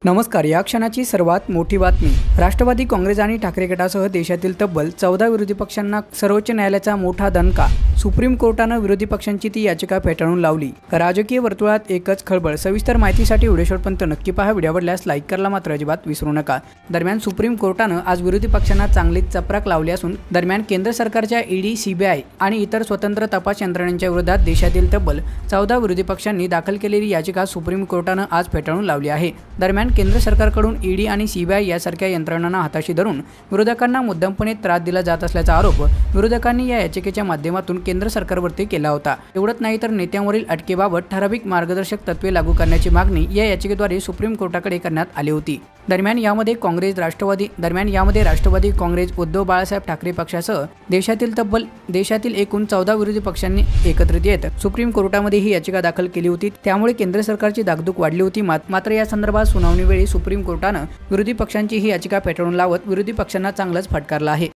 नमस्कार. या क्षणाची सर्वात मोठी बातमी. राष्ट्रवादी काँग्रेस आणि ठाकरे गटासह देशातील तब्बल 14 विरोधी पक्षांना सर्वोच्च न्यायालयाचा मोठा दणका. सुप्रीम कोर्टानं विरोधी पक्षांची ती याचिका फेटाळून लावली. राजकीय वर्तुळात एकच खळबळ. सविस्तर माहितीसाठी व्हिडिओ शेवटपर्यंत नक्की पहा. व्हिडिओ आवडल्यास लाईक करायला मात्र अजिबात विसरू नका. दरम्यान सुप्रीम कोर्टानं आज विरोधी पक्षांना चांगलीच चपराक लावली असून दरम्यान केंद्र सरकारच्या ईडी, सीबीआय आणि इतर स्वतंत्र तपास यंत्रणांच्या विरोधात देशातील तब्बल 14 विरोधी पक्षांनी दाखल केलेली याचिका सुप्रीम कोर्टानं आज फेटाळून लावली आहे. दरम्यान केंद्र सरकारकडून ईडी आणि सीबीआय यासारख्या यंत्रणांना हाताशी धरून विरोधकांना मुद्दामपणे त्रास दिला जात असल्याचा आरोप विरोधकांनी या याचिकेच्या माध्यमातून केंद्र सरकारवरती केला होता. एवढंच नाही तर नेत्यांवरील अटकेबाबत ठराविक मार्गदर्शक तत्त्वे लागू करण्याची मागणी या याचिकेद्वारे सुप्रीम कोर्टाकडे करण्यात आली होती. दरम्यान यामध्ये राष्ट्रवादी काँग्रेस, उद्धव बाळासाहेब ठाकरे पक्षासह देशातील एकूण 14 विरोधी पक्षांनी एकत्रित येत सुप्रीम कोर्टामध्ये ही याचिका दाखल केली होती. त्यामुळे केंद्र सरकारची धाकधूक वाढली होती. मात्र या संदर्भात सुनावणीवेळी सुप्रीम कोर्टानं विरोधी पक्षांची ही याचिका फेटाळून लावत विरोधी पक्षांना चांगलंच फटकारलं आहे.